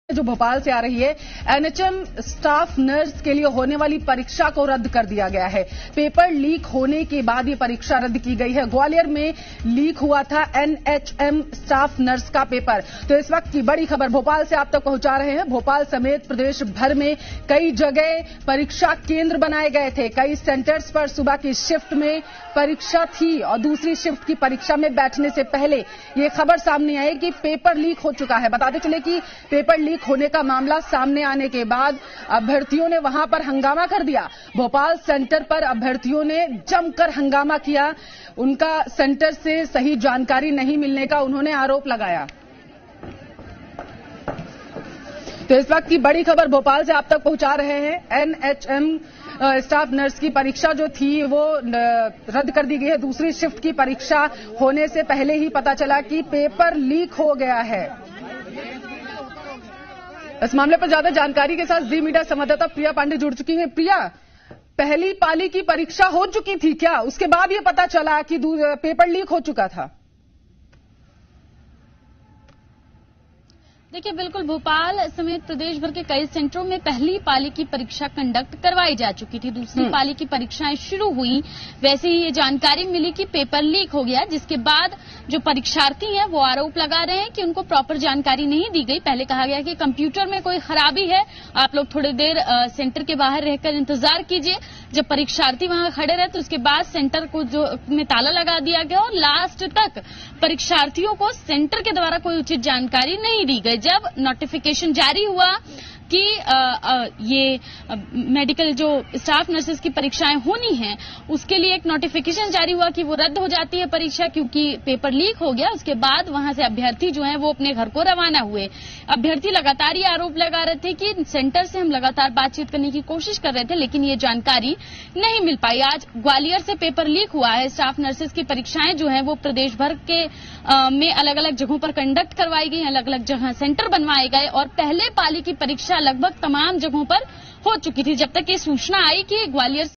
जो भोपाल से आ रही है, एनएचएम स्टाफ नर्स के लिए होने वाली परीक्षा को रद्द कर दिया गया है। पेपर लीक होने के बाद ये परीक्षा रद्द की गई है। ग्वालियर में लीक हुआ था एनएचएम स्टाफ नर्स का पेपर। तो इस वक्त की बड़ी खबर भोपाल से आप तक पहुंचा रहे हैं। भोपाल समेत प्रदेश भर में कई जगह परीक्षा केंद्र बनाए गए थे। कई सेंटर्स पर सुबह की शिफ्ट में परीक्षा थी और दूसरी शिफ्ट की परीक्षा में बैठने से पहले ये खबर सामने आई कि पेपर लीक हो चुका है। बताते चले कि पेपर लीक होने का मामला सामने आने के बाद अभ्यर्थियों ने वहां पर हंगामा कर दिया। भोपाल सेंटर पर अभ्यर्थियों ने जमकर हंगामा किया। उनका सेंटर से सही जानकारी नहीं मिलने का उन्होंने आरोप लगाया। तो इस वक्त की बड़ी खबर भोपाल से आप तक पहुंचा रहे हैं। एनएचएम स्टाफ नर्स की परीक्षा जो थी वो रद्द कर दी गई है। दूसरी शिफ्ट की परीक्षा होने से पहले ही पता चला कि पेपर लीक हो गया है। इस मामले पर ज्यादा जानकारी के साथ जी मीडिया संवाददाता प्रिया पांडे जुड़ चुकी हैं। प्रिया, पहली पाली की परीक्षा हो चुकी थी क्या? उसके बाद ये पता चला कि पेपर लीक हो चुका था? देखिए, बिल्कुल भोपाल समेत प्रदेश भर के कई सेंटरों में पहली पाली की परीक्षा कंडक्ट करवाई जा चुकी थी। दूसरी पाली की परीक्षाएं शुरू हुई, वैसे ही ये जानकारी मिली कि पेपर लीक हो गया, जिसके बाद जो परीक्षार्थी हैं वो आरोप लगा रहे हैं कि उनको प्रॉपर जानकारी नहीं दी गई। पहले कहा गया कि कंप्यूटर में कोई खराबी है, आप लोग थोड़ी देर सेंटर के बाहर रहकर इंतजार कीजिए। जब परीक्षार्थी वहां खड़े रहे तो उसके बाद सेंटर को में ताला लगा दिया गया और लास्ट तक परीक्षार्थियों को सेंटर के द्वारा कोई उचित जानकारी नहीं दी गई। जब नोटिफिकेशन जारी हुआ कि ये मेडिकल जो स्टाफ नर्सेस की परीक्षाएं होनी हैं, उसके लिए एक नोटिफिकेशन जारी हुआ कि वो रद्द हो जाती है परीक्षा, क्योंकि पेपर लीक हो गया। उसके बाद वहां से अभ्यर्थी जो हैं वो अपने घर को रवाना हुए। अभ्यर्थी लगातार ये आरोप लगा रहे थे कि सेंटर से हम लगातार बातचीत करने की कोशिश कर रहे थे, लेकिन ये जानकारी नहीं मिल पाई। आज ग्वालियर से पेपर लीक हुआ है। स्टाफ नर्सेस की परीक्षाएं जो हैं वो प्रदेश भर के में अलग अलग जगहों पर कंडक्ट करवाई गई, अलग अलग जगह सेंटर बनवाए गए और पहले पाली की परीक्षा लगभग तमाम जगहों पर हो चुकी थी। जब तक ये सूचना आई कि ग्वालियर